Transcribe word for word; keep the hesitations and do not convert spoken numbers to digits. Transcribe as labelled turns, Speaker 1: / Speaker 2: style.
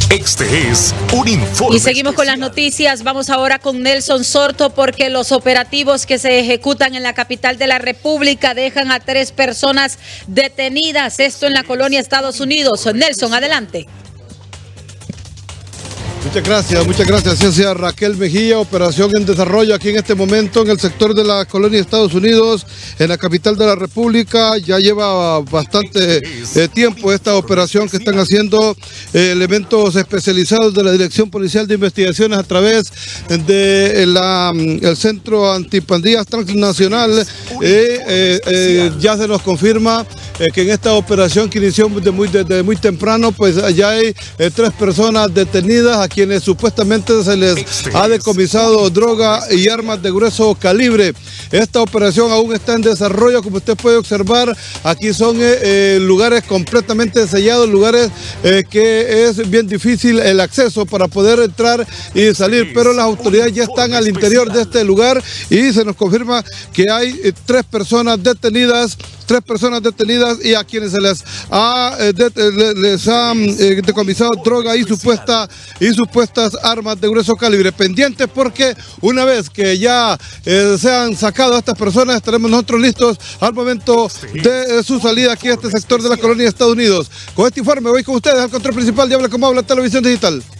Speaker 1: Este es un informe.
Speaker 2: Y seguimos con las noticias. Vamos ahora con Nelson Sorto, porque los operativos que se ejecutan en la capital de la República dejan a tres personas detenidas. Esto en la colonia Estados Unidos. Nelson, adelante.
Speaker 3: Muchas gracias, muchas gracias. Gracias, Raquel Mejía. Operación en desarrollo aquí en este momento en el sector de la colonia Estados Unidos, en la capital de la República. Ya lleva bastante eh, tiempo esta operación que están haciendo eh, elementos especializados de la Dirección Policial de Investigaciones a través del de Centro Antipandillas Transnacional. Eh, eh, eh, ya se nos confirma eh, que en esta operación que inició desde muy, desde muy temprano, pues ya hay eh, tres personas detenidas a quienes supuestamente se les ha decomisado droga y armas de grueso calibre. Esta operación aún está en desarrollo, como usted puede observar. Aquí son eh, eh, lugares completamente sellados, lugares eh, que es bien difícil el acceso para poder entrar y salir, pero las autoridades ya están al interior de este lugar y se nos confirma que hay eh, tres personas detenidas, tres personas detenidas y a quienes se les ha, eh, de, les ha eh, decomisado droga y supuesta y supuestas armas de grueso calibre. Pendientes, porque una vez que ya eh, sean sacadas estas personas, estaremos nosotros listos al momento de su salida aquí a este sector de la colonia Estados Unidos. Con este informe voy con ustedes al control principal de Habla Como Habla Televisión Digital.